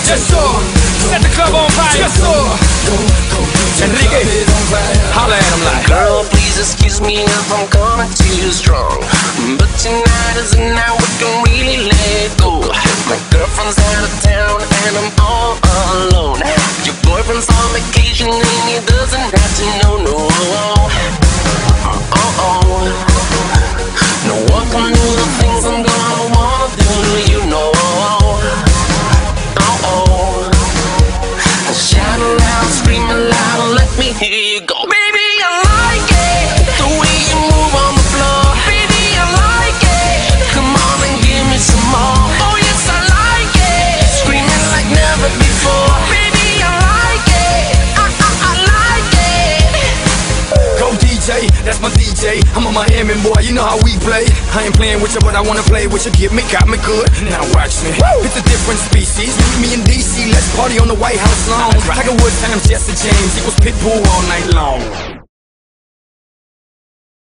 Yes, sir. Set the club on fire. Yes, sir. Enrique, holla at him like, girl, please excuse me if I'm coming too strong, but tonight is the night we can really let go. My girlfriend's out of town and I'm all alone. Your boyfriend's on vacation and he doesn't have to know, no. No one can do the things I'm gonna wanna do, you know. Shout aloud, scream aloud, let me hear you go. Baby, I like it, the way you move on the floor. Baby, I like it, come on and give me some more. Oh yes, I like it, screaming like never before. Baby, I like it, I like it. go DJ, that's my DJ. I'm a Miami boy, you know how we play. I ain't playing with you, but I wanna play with you. Get me, got me good, now watch me. Woo! It's a different species, meet me in DC. Let's party on the White House lawn. Tiger Woods times Jesse James, it was Pitbull all night long.